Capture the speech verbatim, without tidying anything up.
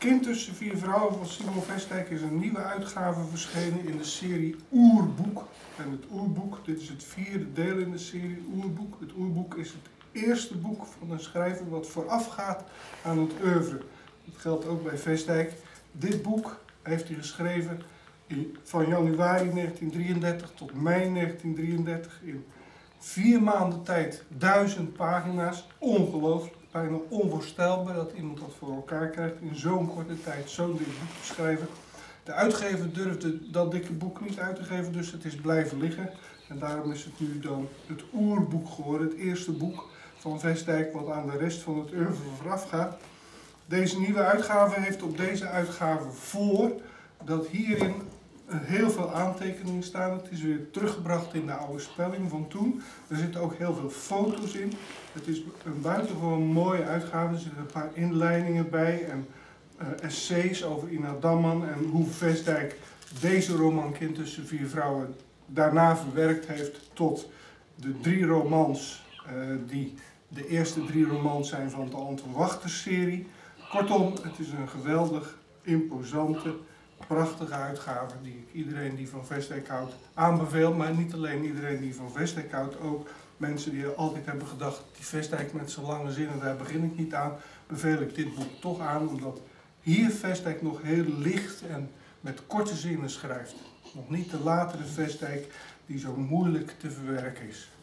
Kind tussen vier vrouwen van Simon Vestdijk is een nieuwe uitgave verschenen in de serie Oerboek. En het Oerboek, dit is het vierde deel in de serie Oerboek. Het Oerboek is het eerste boek van een schrijver wat voorafgaat aan het oeuvre. Dat geldt ook bij Vestdijk. Dit boek heeft hij geschreven in, van januari negentien drieëndertig tot mei negentien drieëndertig in vier maanden tijd, duizend pagina's. Ongelooflijk. Bijna onvoorstelbaar dat iemand dat voor elkaar krijgt in zo'n korte tijd zo'n dik boek te schrijven. De uitgever durfde dat dikke boek niet uit te geven, dus het is blijven liggen. En daarom is het nu dan het Oerboek geworden, het eerste boek van Vestdijk wat aan de rest van het oeuvre vooraf gaat. Deze nieuwe uitgave heeft op deze uitgave voor dat hierin heel veel aantekeningen staan. Het is weer teruggebracht in de oude spelling van toen. Er zitten ook heel veel foto's in. Het is een buitengewoon mooie uitgave. Er zitten een paar inleidingen bij en uh, essays over Ina Damman en hoe Vestdijk deze roman Kind tussen vier vrouwen daarna verwerkt heeft tot de drie romans uh, die de eerste drie romans zijn van de Anton Wachters serie. Kortom, het is een geweldig, imposante, prachtige uitgave die ik iedereen die van Vestdijk houdt aanbeveel. Maar niet alleen iedereen die van Vestdijk houdt, ook mensen die altijd hebben gedacht, die Vestdijk met zijn lange zinnen, daar begin ik niet aan, beveel ik dit boek toch aan, omdat hier Vestdijk nog heel licht en met korte zinnen schrijft. Nog niet de latere Vestdijk die zo moeilijk te verwerken is.